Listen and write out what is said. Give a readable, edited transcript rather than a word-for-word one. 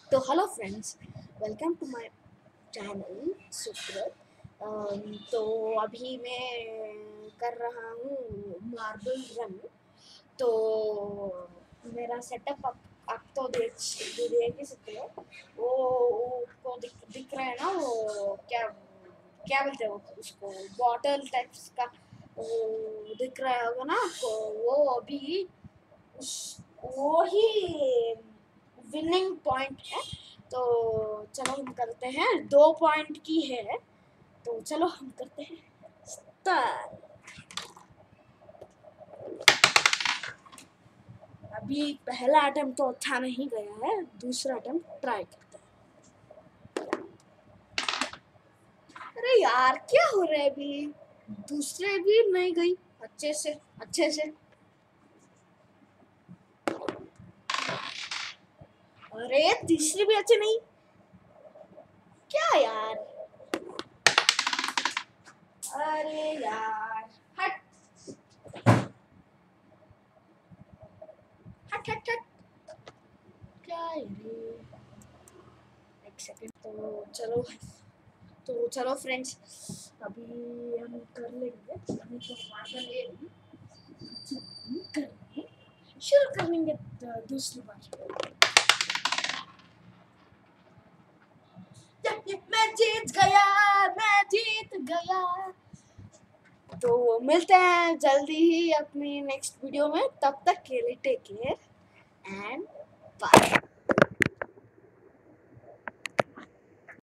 तो hello friends, welcome to my channel Subrata. तो अभी मैं कर रहा हूँ मार्बल रन। तो मेरा सेटअप आप तो देख ही सकते हो। वो को दिख रहा है ना, वो क्या क्या बोलते हैं उसको, बॉटल टाइप्स का वो दिख रहा होगा ना आपको। वो अभी उस वो ही विनिंग पॉइंट है। तो चलो हम करते हैं, 2 पॉइंट की है। तो चलो हम करते हैं स्टार्ट। अभी पहला अटेम्प्ट तो अच्छा नहीं गया है, दूसरा अटेम्प्ट ट्राई करते हैं। अरे यार क्या हो रहा है अभी, दूसरे भी नहीं गई अच्छे से। अरे तीसरी भी अच्छे नहीं, क्या यार। अरे यार, हट हट हट हट। क्या है ये? एक सेकंड। तो चलो फ्रेंड्स, अभी हम कर लेंगे। अभी तो मार्बल ले ली, शुरू कर लेंगे दूसरी बार। मैं जीत गया, मैं जीत गया। तो मिलते हैं जल्दी ही अपनी नेक्स्ट वीडियो में, तब तक के लिए टेक केयर एंड बाय।